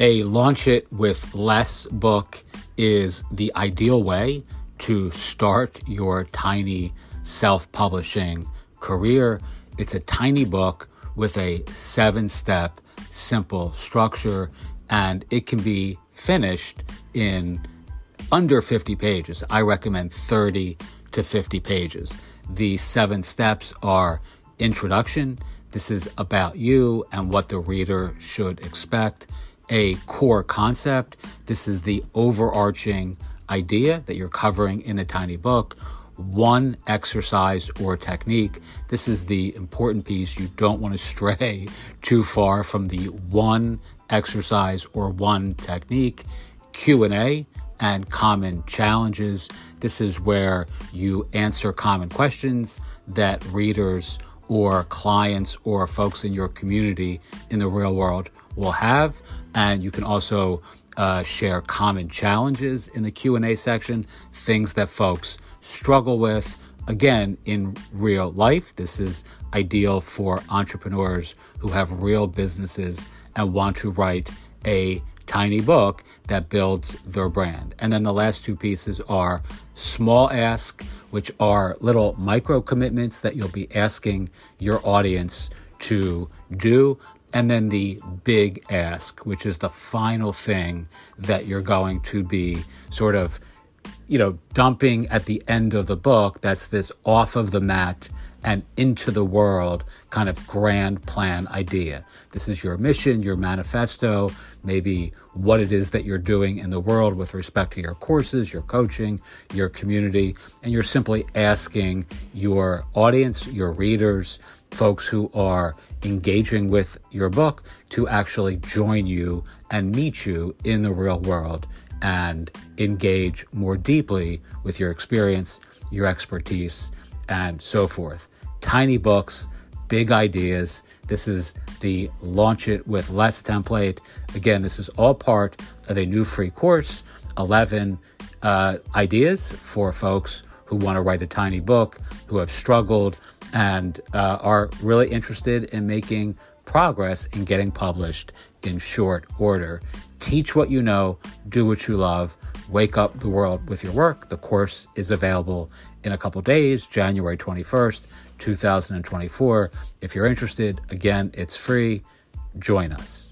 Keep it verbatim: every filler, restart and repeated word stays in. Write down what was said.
A Launch It with Less book is the ideal way to start your tiny self-publishing career. It's a tiny book with a seven-step simple structure, and it can be finished in under fifty pages. I recommend thirty to fifty pages. The seven steps are introduction. This is about you and what the reader should expect. A core concept. This is the overarching idea that you're covering in the tiny book. One exercise or technique. This is the important piece. You don't want to stray too far from the one exercise or one technique. Q and A and common challenges. This is where you answer common questions that readers or clients or folks in your community in the real world will have. And you can also uh, share common challenges in the Q and A section, things that folks struggle with. Again, in real life, this is ideal for entrepreneurs who have real businesses and want to write a tiny book that builds their brand. And then the last two pieces are small ask, which are little micro commitments that you'll be asking your audience to do. And then the big ask, which is the final thing that you're going to be sort of, you know, dumping at the end of the book. That's this off of the mat and into the world kind of grand plan idea. This is your mission, your manifesto, maybe what it is that you're doing in the world with respect to your courses, your coaching, your community, and you're simply asking your audience, your readers, folks who are engaging with your book to actually join you and meet you in the real world and engage more deeply with your experience, your expertise, and so forth. Tiny books, big ideas. This is the Launch It with Less template. Again, this is all part of a new free course, eleven uh, ideas for folks who want to write a tiny book, who have struggled and uh, are really interested in making progress in getting published in short order. Teach what you know, do what you love, wake up the world with your work. The course is available in a couple days, January twenty-first, two thousand twenty-four. If you're interested, again, it's free. Join us.